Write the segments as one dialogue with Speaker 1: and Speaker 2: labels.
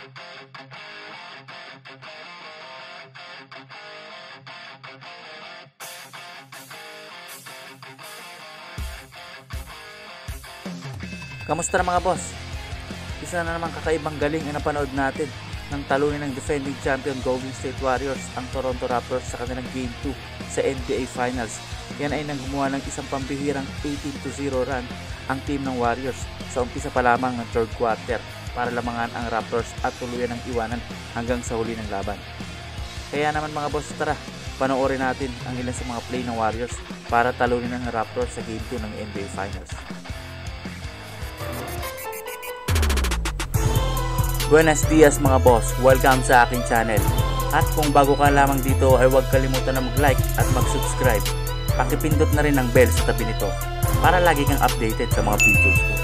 Speaker 1: Kamusta na mga boss? Isa na naman kakaibang galing ang napanood natin nang talunin ng defending champion Golden State Warriors ang Toronto Raptors sa kanilang Game 2 sa NBA Finals. Yan ay nang gumawa ng isang pambihirang 18-0 run ang team ng Warriors sa umpisa pa lamang ng third quarter para lamangan ang Raptors at tuluyan ng iwanan hanggang sa huli ng laban. Kaya naman mga boss, tara, panoorin natin ang ilan sa mga play ng Warriors para talunin ang Raptors sa Game 2 ng NBA Finals. Buenos dias mga boss, welcome sa aking channel. At kung bago ka lamang dito ay huwag kalimutan na mag-like at mag-subscribe. Pakipindot na rin ang bell sa tabi nito para lagi kang updated sa mga videos ko.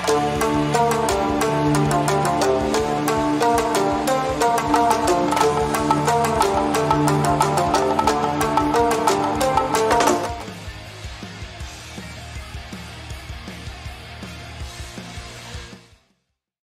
Speaker 1: Bye!